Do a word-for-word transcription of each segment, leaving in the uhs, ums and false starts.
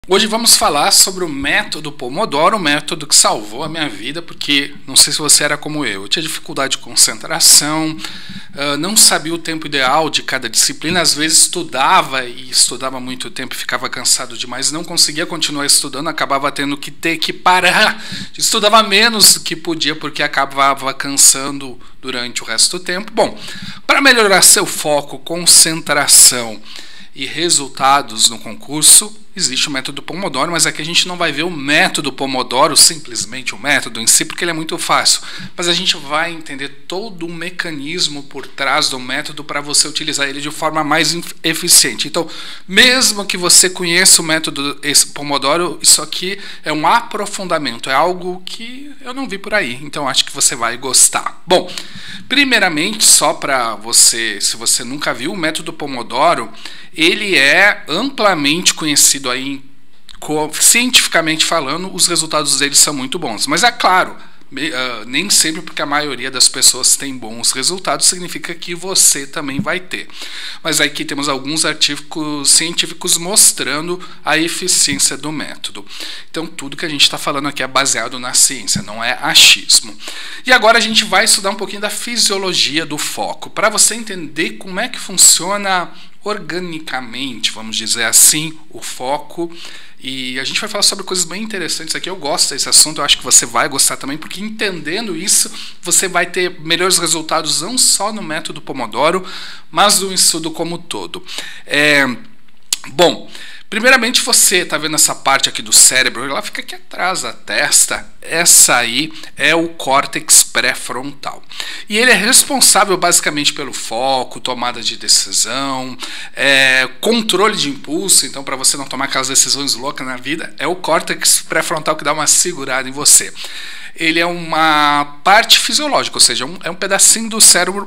Hoje vamos falar sobre o método Pomodoro, o método que salvou a minha vida, porque não sei se você era como eu, eu tinha dificuldade de concentração, não sabia o tempo ideal de cada disciplina, às vezes estudava e estudava muito tempo e ficava cansado demais, não conseguia continuar estudando, acabava tendo que ter que parar, estudava menos do que podia porque acabava cansando durante o resto do tempo. Bom, para melhorar seu foco, concentração e resultados no concurso, existe o método Pomodoro, mas aqui a gente não vai ver o método Pomodoro, simplesmente o método em si, porque ele é muito fácil. Mas a gente vai entender todo o mecanismo por trás do método para você utilizar ele de forma mais eficiente. Então, mesmo que você conheça o método esse Pomodoro, isso aqui é um aprofundamento, é algo que eu não vi por aí, então acho que você vai gostar. Bom, primeiramente, só para você, se você nunca viu, o método Pomodoro, ele é amplamente conhecido aí, cientificamente falando, os resultados deles são muito bons. Mas é claro, uh, nem sempre porque a maioria das pessoas tem bons resultados, significa que você também vai ter. Mas aqui temos alguns artigos científicos mostrando a eficiência do método. Então tudo que a gente está falando aqui é baseado na ciência, não é achismo. E agora a gente vai estudar um pouquinho da fisiologia do foco, para você entender como é que funciona organicamente, vamos dizer assim, o foco. E a gente vai falar sobre coisas bem interessantes aqui. Eu gosto desse assunto, eu acho que você vai gostar também, porque entendendo isso, você vai ter melhores resultados não só no método Pomodoro, mas no estudo como um todo. É, bom, primeiramente você está vendo essa parte aqui do cérebro, ela fica aqui atrás da testa, essa aí é o córtex pré-frontal. E ele é responsável basicamente pelo foco, tomada de decisão, é, controle de impulso. Então, para você não tomar aquelas decisões loucas na vida, é o córtex pré-frontal que dá uma segurada em você. Ele é uma parte fisiológica, ou seja, um, é um pedacinho do cérebro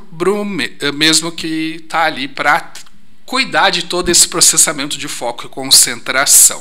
mesmo que está ali para cuidar de todo esse processamento de foco e concentração.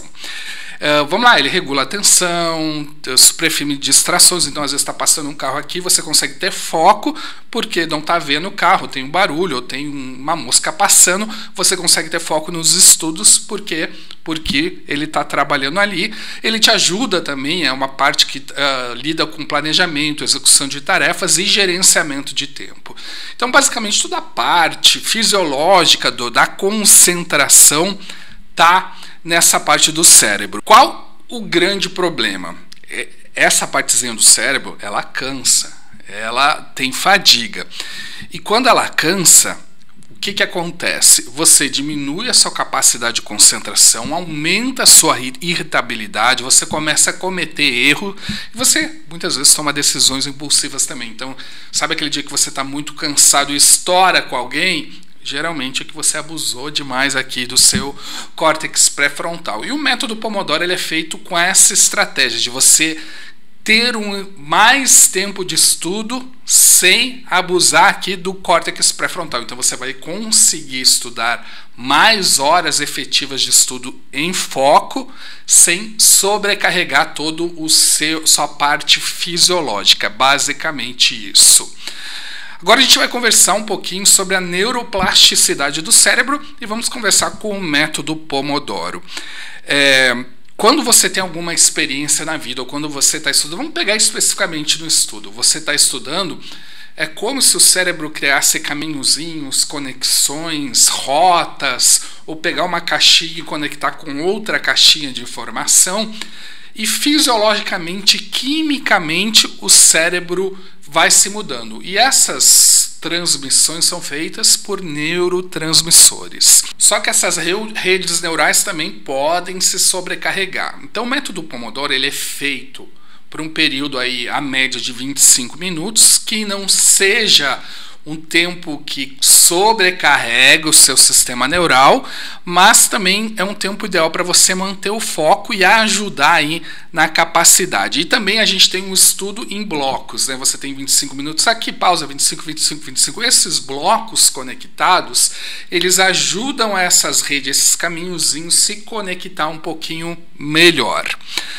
Uh, vamos lá, ele regula a atenção, suprime distrações. Então às vezes está passando um carro aqui, você consegue ter foco porque não está vendo o carro, tem um barulho ou tem uma mosca passando, você consegue ter foco nos estudos porque, porque ele está trabalhando ali. Ele te ajuda também, é uma parte que uh, lida com planejamento, execução de tarefas e gerenciamento de tempo. Então basicamente toda a parte fisiológica do, da concentração está nessa parte do cérebro. Qual o grande problema? Essa partezinha do cérebro, ela cansa, ela tem fadiga. E quando ela cansa, o que que acontece? Você diminui a sua capacidade de concentração, aumenta a sua irritabilidade, você começa a cometer erro, e você muitas vezes toma decisões impulsivas também. Então, sabe aquele dia que você está muito cansado e estoura com alguém? Geralmente é que você abusou demais aqui do seu córtex pré-frontal. E o método Pomodoro ele é feito com essa estratégia de você ter um, mais tempo de estudo sem abusar aqui do córtex pré-frontal. Então você vai conseguir estudar mais horas efetivas de estudo em foco sem sobrecarregar todo o seu sua parte fisiológica. Basicamente isso. Agora a gente vai conversar um pouquinho sobre a neuroplasticidade do cérebro e vamos conversar com o método Pomodoro. É, quando você tem alguma experiência na vida ou quando você está estudando, vamos pegar especificamente no estudo, você está estudando, é como se o cérebro criasse caminhozinhos, conexões, rotas, ou pegar uma caixinha e conectar com outra caixinha de informação. E fisiologicamente, quimicamente, o cérebro vai se mudando. E essas transmissões são feitas por neurotransmissores. Só que essas redes neurais também podem se sobrecarregar. Então o método Pomodoro ele é feito por um período aí, a média de vinte e cinco minutos, que não seja um tempo que sobrecarrega o seu sistema neural, mas também é um tempo ideal para você manter o foco e ajudar aí na capacidade. E também a gente tem um estudo em blocos, né? Você tem vinte e cinco minutos aqui, pausa vinte e cinco, vinte e cinco, vinte e cinco. Esses blocos conectados, eles ajudam essas redes, esses caminhozinhos se conectar um pouquinho melhor.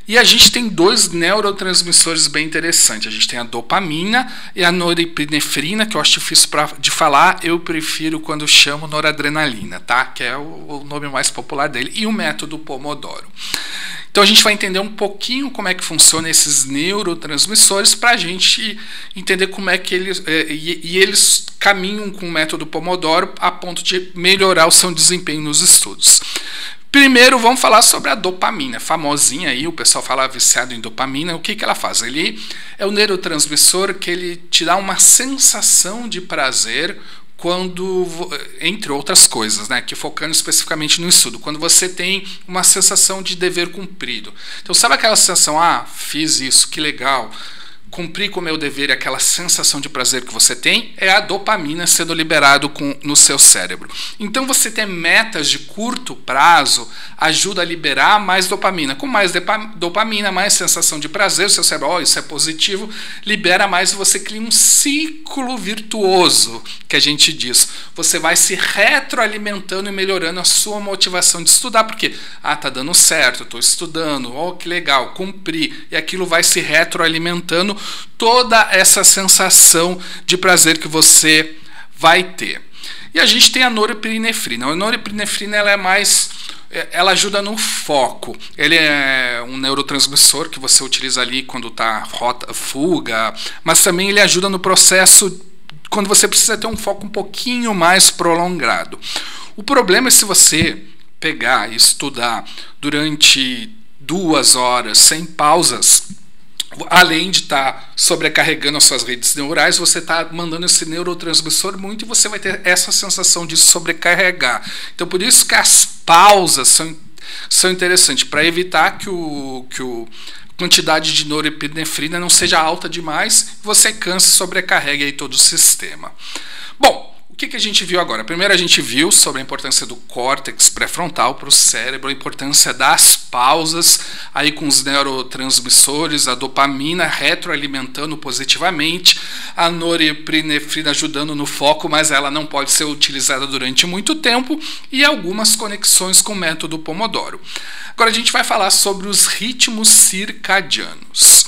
E a gente tem dois neurotransmissores bem interessantes. A gente tem a dopamina e a norepinefrina, que eu acho difícil pra, de falar. Eu prefiro quando chamo noradrenalina, tá? Que é o, o nome mais popular dele. E o método Pomodoro. Então a gente vai entender um pouquinho como é que funcionam esses neurotransmissores para a gente entender como é que eles é, e, e eles caminham com o método Pomodoro a ponto de melhorar o seu desempenho nos estudos. Primeiro vamos falar sobre a dopamina, famosinha aí, o pessoal fala viciado em dopamina. O que, que ela faz? Ele é o neurotransmissor que ele te dá uma sensação de prazer quando, entre outras coisas, né, que focando especificamente no estudo, quando você tem uma sensação de dever cumprido. Então, sabe aquela sensação, ah, fiz isso, que legal, cumprir com o meu dever, aquela sensação de prazer que você tem, é a dopamina sendo liberado com, no seu cérebro. Então, você ter metas de curto prazo ajuda a liberar mais dopamina. Com mais dopamina, mais sensação de prazer, o seu cérebro, oh, isso é positivo, libera mais e você cria um ciclo virtuoso, que a gente diz. Você vai se retroalimentando e melhorando a sua motivação de estudar, porque, ah, tá dando certo, estou estudando, oh, que legal, cumpri, e aquilo vai se retroalimentando toda essa sensação de prazer que você vai ter. E a gente tem a norepinefrina. A norepinefrina ela é mais, ela ajuda no foco. Ele é um neurotransmissor que você utiliza ali quando está rota, fuga, mas também ele ajuda no processo quando você precisa ter um foco um pouquinho mais prolongado. O problema é se você pegar e estudar durante duas horas sem pausas, além de estar tá sobrecarregando as suas redes neurais, você está mandando esse neurotransmissor muito e você vai ter essa sensação de sobrecarregar. Então, por isso que as pausas são, são interessantes, para evitar que, o, que o, a quantidade de norepinefrina não seja alta demais e você canse e sobrecarregue aí todo o sistema. Bom, o que, que a gente viu agora? Primeiro a gente viu sobre a importância do córtex pré-frontal para o cérebro, a importância das pausas, aí com os neurotransmissores, a dopamina retroalimentando positivamente, a norepinefrina ajudando no foco, mas ela não pode ser utilizada durante muito tempo, e algumas conexões com o método Pomodoro. Agora a gente vai falar sobre os ritmos circadianos.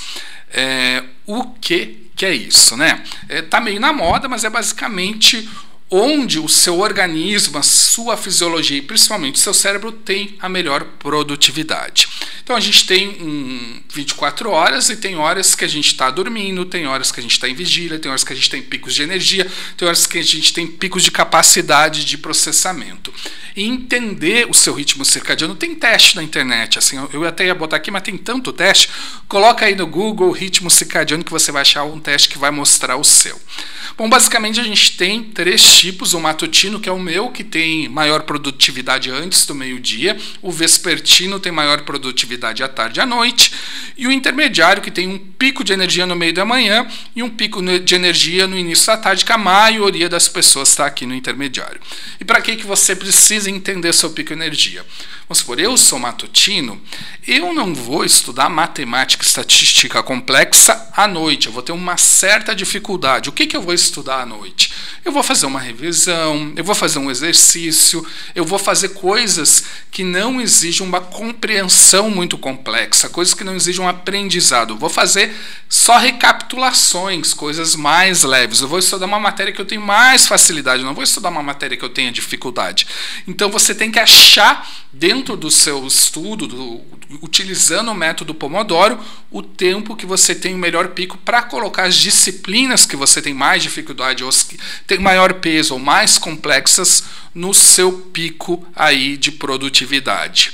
É, o que, que é isso, né? É, tá meio na moda, mas é basicamente onde o seu organismo, a sua fisiologia e principalmente o seu cérebro tem a melhor produtividade. Então a gente tem um vinte e quatro horas e tem horas que a gente está dormindo, tem horas que a gente está em vigília, tem horas que a gente tem picos de energia, tem horas que a gente tem picos de capacidade de processamento. E entender o seu ritmo circadiano, tem teste na internet, assim, eu até ia botar aqui, mas tem tanto teste, coloca aí no Google ritmo circadiano que você vai achar um teste que vai mostrar o seu. Bom, basicamente a gente tem três tipos, o matutino, que é o meu, que tem maior produtividade antes do meio-dia, o vespertino tem maior produtividade à tarde e à noite, e o intermediário, que tem um pico de energia no meio da manhã e um pico de energia no início da tarde, que a maioria das pessoas está aqui no intermediário. E para que, que você precisa entender seu pico de energia? Vamos supor, eu sou matutino, eu não vou estudar matemática e estatística complexa à noite, eu vou ter uma certa dificuldade. O que, que eu vou estudar à noite? Eu vou fazer uma revisão, eu vou fazer um exercício, eu vou fazer coisas que não exigem uma compreensão muito complexa, coisas que não exigem um aprendizado. Eu vou fazer só recapitulações, coisas mais leves. Eu vou estudar uma matéria que eu tenho mais facilidade, eu não vou estudar uma matéria que eu tenha dificuldade. Então você tem que achar dentro do seu estudo, do, utilizando o método Pomodoro, o tempo que você tem o melhor pico para colocar as disciplinas que você tem mais dificuldade, ou que tem maior peso ou mais complexas no seu pico aí de produtividade.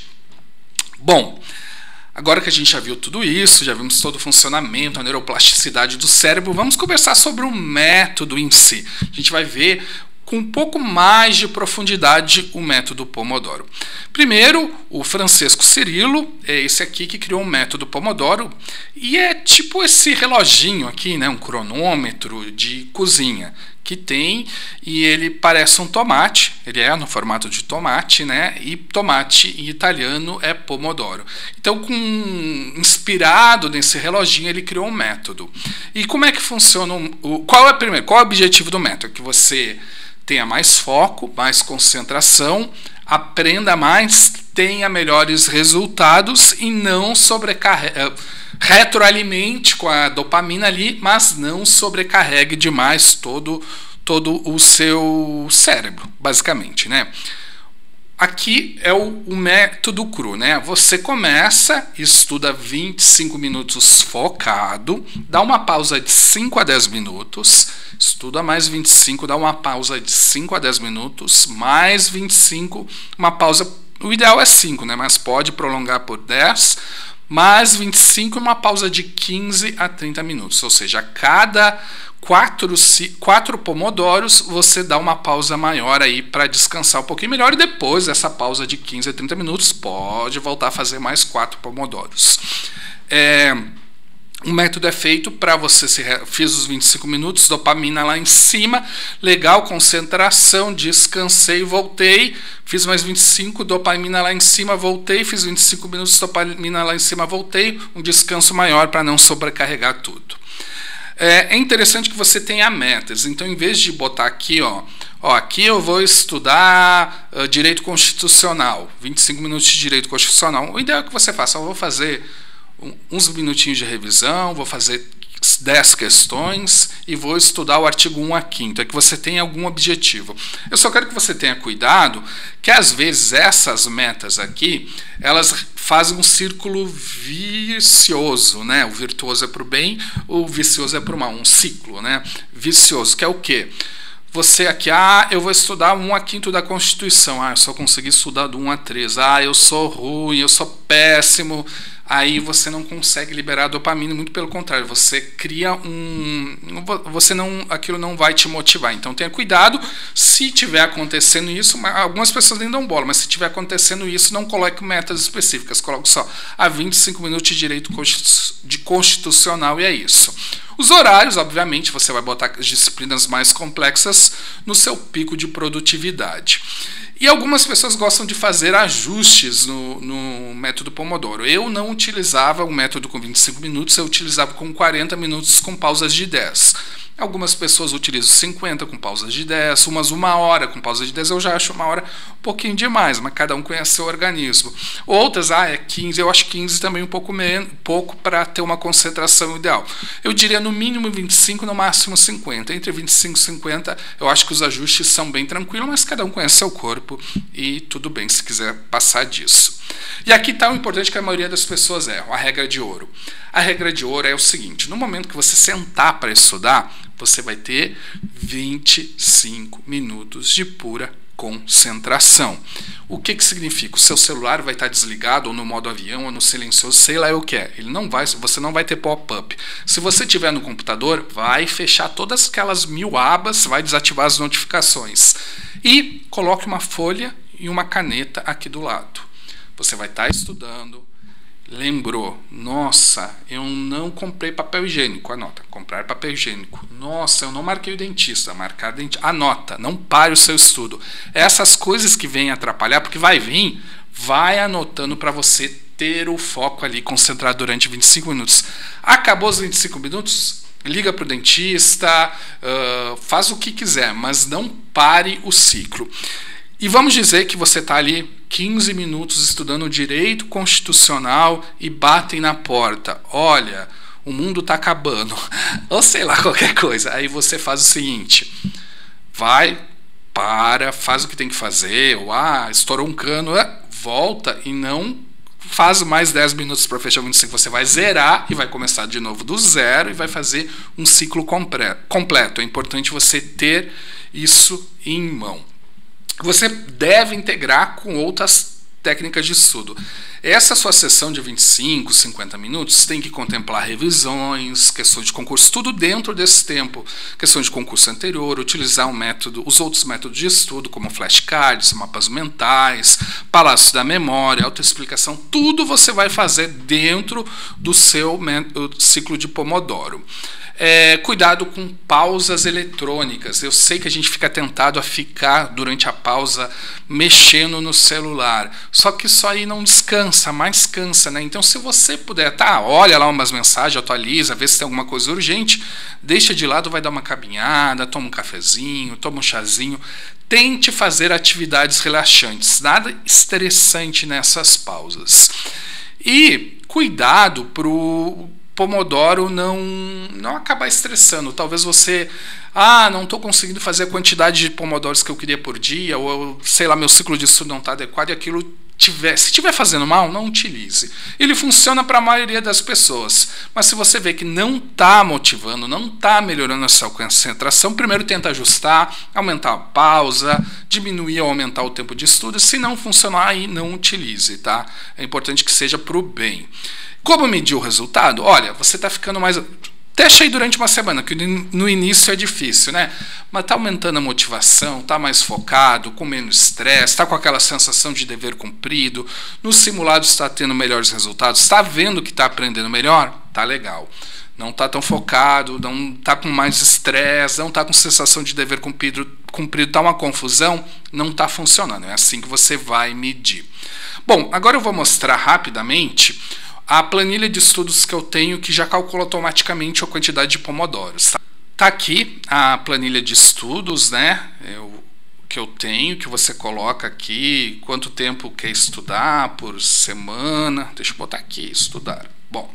Bom, agora que a gente já viu tudo isso, já vimos todo o funcionamento, a neuroplasticidade do cérebro, vamos conversar sobre o método em si. A gente vai ver com um pouco mais de profundidade o método Pomodoro. Primeiro, o Francesco Cirillo, é esse aqui que criou o método Pomodoro, e é tipo esse reloginho aqui, né, um cronômetro de cozinha, que tem, e ele parece um tomate, ele é no formato de tomate, né? E tomate em italiano é pomodoro. Então, com, inspirado nesse reloginho, ele criou um método. E como é que funciona? O, qual é o primeiro? Qual é o objetivo do método? Que você tenha mais foco, mais concentração, aprenda mais, tenha melhores resultados e não sobrecarregue, retroalimente com a dopamina ali, mas não sobrecarregue demais todo, todo o seu cérebro, basicamente, né? Aqui é o, o método cru, né? Você começa, estuda vinte e cinco minutos focado, dá uma pausa de cinco a dez minutos, estuda mais vinte e cinco, dá uma pausa de cinco a dez minutos, mais vinte e cinco, uma pausa, o ideal é cinco, né? Mas pode prolongar por dez, mais vinte e cinco e uma pausa de quinze a trinta minutos, ou seja, a cada Quatro, quatro pomodoros, você dá uma pausa maior aí para descansar um pouquinho melhor, e depois dessa pausa de quinze a trinta minutos pode voltar a fazer mais quatro pomodoros. É, o método é feito para você, se fiz os vinte e cinco minutos, dopamina lá em cima, legal, concentração, descansei, voltei, fiz mais vinte e cinco, dopamina lá em cima, voltei, fiz vinte e cinco minutos, dopamina lá em cima, voltei, um descanso maior para não sobrecarregar tudo. É interessante que você tenha metas. Então, em vez de botar aqui, ó, ó aqui eu vou estudar uh, direito constitucional, vinte e cinco minutos de direito constitucional. O ideal é que você faça, eu vou fazer um, uns minutinhos de revisão, vou fazer dez questões e vou estudar o artigo um a quinto. É que você tenha algum objetivo. Eu só quero que você tenha cuidado que, às vezes, essas metas aqui, elas fazem um círculo vicioso, né? O virtuoso é para o bem, o vicioso é para o mal. Um ciclo, né? Vicioso, que é o quê? Você aqui, ah, eu vou estudar um a quinto da Constituição. Ah, eu só consegui estudar do um a três. Ah, eu sou ruim, eu sou péssimo. Aí você não consegue liberar a dopamina, muito pelo contrário, você cria um... Você não, aquilo não vai te motivar. Então tenha cuidado, se tiver acontecendo isso, algumas pessoas nem dão bola, mas se tiver acontecendo isso, não coloque metas específicas, coloque só a vinte e cinco minutos de direito de constitucional e é isso. Os horários, obviamente, você vai botar as disciplinas mais complexas no seu pico de produtividade. E algumas pessoas gostam de fazer ajustes no, no método Pomodoro. Eu não utilizava o método com vinte e cinco minutos, eu utilizava com quarenta minutos com pausas de dez. Algumas pessoas utilizam cinquenta com pausas de dez, umas uma hora com pausa de dez, eu já acho uma hora um pouquinho demais, mas cada um conhece seu organismo. Outras, ah, é quinze, eu acho quinze também um pouco menos, pouco para ter uma concentração ideal. Eu diria no mínimo vinte e cinco, no máximo cinquenta. Entre vinte e cinco e cinquenta, eu acho que os ajustes são bem tranquilos, mas cada um conhece seu corpo e tudo bem se quiser passar disso. E aqui está o importante que a maioria das pessoas erram, a regra de ouro. A regra de ouro é o seguinte, no momento que você sentar para estudar, você vai ter vinte e cinco minutos de pura concentração. O que que significa? O seu celular vai estar desligado, ou no modo avião, ou no silencioso, sei lá o que é. Ele não vai, você não vai ter pop-up. Se você tiver no computador, vai fechar todas aquelas mil abas, vai desativar as notificações. E coloque uma folha e uma caneta aqui do lado. Você vai estar estudando, lembrou, nossa, eu não comprei papel higiênico, anota, comprar papel higiênico. Nossa, eu não marquei o dentista, marcar dentista, anota, não pare o seu estudo. Essas coisas que vêm atrapalhar, porque vai vir, vai anotando para você ter o foco ali, concentrado durante vinte e cinco minutos. Acabou os vinte e cinco minutos, liga para o dentista, uh, faz o que quiser, mas não pare o ciclo. E vamos dizer que você está ali quinze minutos estudando direito constitucional e batem na porta. Olha, o mundo está acabando. Ou sei lá, qualquer coisa. Aí você faz o seguinte, vai, para, faz o que tem que fazer, ou ah, estourou um cano, volta e não faz mais dez minutos para fechar o vinte e cinco. Você vai zerar e vai começar de novo do zero e vai fazer um ciclo completo. É importante você ter isso em mão. Você deve integrar com outras técnicas de estudo. Essa sua sessão de vinte e cinco, cinquenta minutos tem que contemplar revisões, questões de concurso, tudo dentro desse tempo. Questão de concurso anterior, utilizar um método, os outros métodos de estudo, como flashcards, mapas mentais, palácio da memória, autoexplicação, tudo você vai fazer dentro do seu ciclo de Pomodoro. É, cuidado com pausas eletrônicas. Eu sei que a gente fica tentado a ficar durante a pausa mexendo no celular, só que isso aí não descansa, mais cansa, né? Então, se você puder, tá, olha lá umas mensagens, atualiza, vê se tem alguma coisa urgente, deixa de lado, vai dar uma caminhada, toma um cafezinho, toma um chazinho. Tente fazer atividades relaxantes, nada estressante nessas pausas. E cuidado para o Pomodoro não, não acabar estressando. Talvez você, ah, não estou conseguindo fazer a quantidade de pomodoros que eu queria por dia, ou sei lá, meu ciclo de estudo não está adequado e aquilo tiver, se estiver fazendo mal, não utilize. Ele funciona para a maioria das pessoas, mas se você vê que não está motivando, não está melhorando a sua concentração, primeiro tenta ajustar, aumentar a pausa, diminuir ou aumentar o tempo de estudo. Se não funcionar, aí não utilize, tá? É importante que seja para o bem. Como medir o resultado? Olha, você está ficando mais... Deixa aí durante uma semana, que no início é difícil, né? Mas está aumentando a motivação, está mais focado, com menos estresse, está com aquela sensação de dever cumprido, no simulado está tendo melhores resultados, está vendo que está aprendendo melhor? Tá legal. Não está tão focado, não está com mais estresse, não está com sensação de dever cumprido, cumprido, está uma confusão, não está funcionando. É assim que você vai medir. Bom, agora eu vou mostrar rapidamente a planilha de estudos que eu tenho, que já calcula automaticamente a quantidade de pomodoros. Tá, tá aqui a planilha de estudos, né? Eu, que eu tenho, que você coloca aqui, quanto tempo quer estudar por semana. Deixa eu botar aqui, estudar. Bom,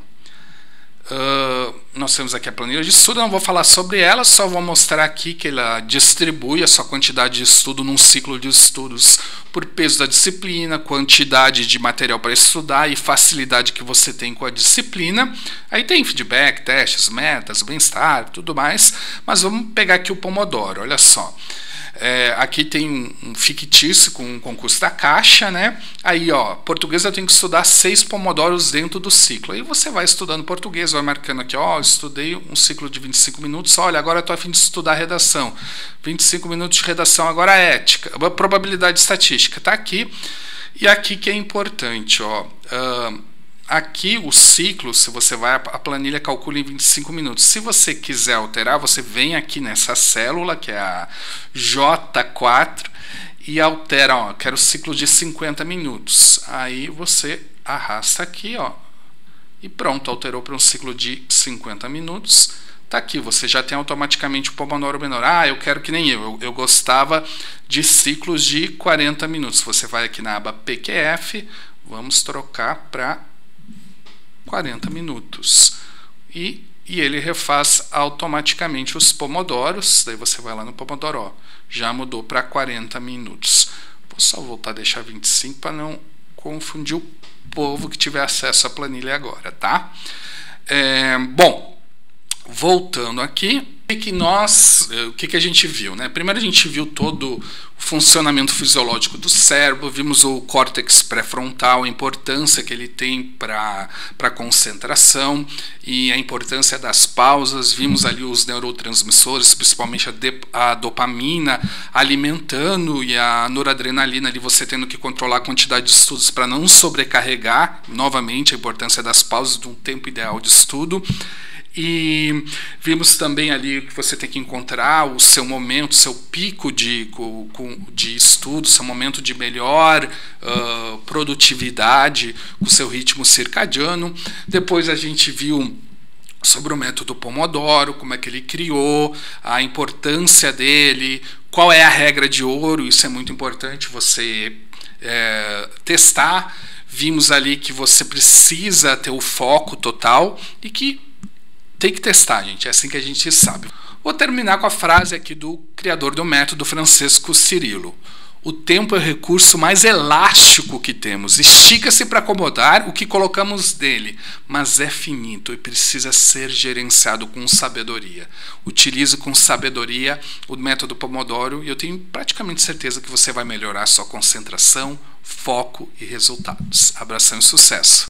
uh, nós temos aqui a planilha de estudo, eu não vou falar sobre ela, só vou mostrar aqui que ela distribui a sua quantidade de estudo num ciclo de estudos por peso da disciplina, quantidade de material para estudar e facilidade que você tem com a disciplina. Aí tem feedback, testes, metas, bem-estar, tudo mais. Mas vamos pegar aqui o Pomodoro, olha só. É, aqui tem um, um fictício com um concurso da Caixa, né? Aí, ó, português eu tenho que estudar seis pomodoros dentro do ciclo. Aí você vai estudando português, vai marcando aqui, ó, estudei um ciclo de vinte e cinco minutos, olha, agora eu tô a fim de estudar redação. vinte e cinco minutos de redação, agora ética, probabilidade estatística, tá aqui. E aqui que é importante, ó, uh, aqui o ciclo, se você vai, a planilha calcula em vinte e cinco minutos. Se você quiser alterar, você vem aqui nessa célula, que é a J quatro, e altera, ó, quero ciclo de cinquenta minutos. Aí você arrasta aqui, ó, e pronto, alterou para um ciclo de cinquenta minutos. Tá aqui, você já tem automaticamente o Pomodoro menor. Ah, eu quero que nem eu, eu, eu gostava de ciclos de quarenta minutos. Você vai aqui na aba P Q F, vamos trocar para quarenta minutos. E, e ele refaz automaticamente os pomodoros. Daí você vai lá no Pomodoro, ó, já mudou para quarenta minutos. Vou só voltar a deixar vinte e cinco para não confundir o povo que tiver acesso à planilha agora, tá? É, bom, voltando aqui, o que nós, o que, que a gente viu, né? Primeiro a gente viu todo o funcionamento fisiológico do cérebro, vimos o córtex pré-frontal, a importância que ele tem para a concentração e a importância das pausas, vimos ali os neurotransmissores, principalmente a, de, a dopamina alimentando e a noradrenalina ali você tendo que controlar a quantidade de estudos para não sobrecarregar, novamente a importância das pausas, de um tempo ideal de estudo. E vimos também ali que você tem que encontrar o seu momento, seu pico de, de estudo, seu momento de melhor uh, produtividade, com o seu ritmo circadiano. Depois a gente viu sobre o método Pomodoro, como é que ele criou, a importância dele, qual é a regra de ouro, isso é muito importante você é, testar. Vimos ali que você precisa ter o foco total e que tem que testar, gente. É assim que a gente sabe. Vou terminar com a frase aqui do criador do método, Francesco Cirillo. O tempo é o recurso mais elástico que temos. Estica-se para acomodar o que colocamos nele, mas é finito e precisa ser gerenciado com sabedoria. Utilize com sabedoria o método Pomodoro e eu tenho praticamente certeza que você vai melhorar sua concentração, foco e resultados. Abração e sucesso!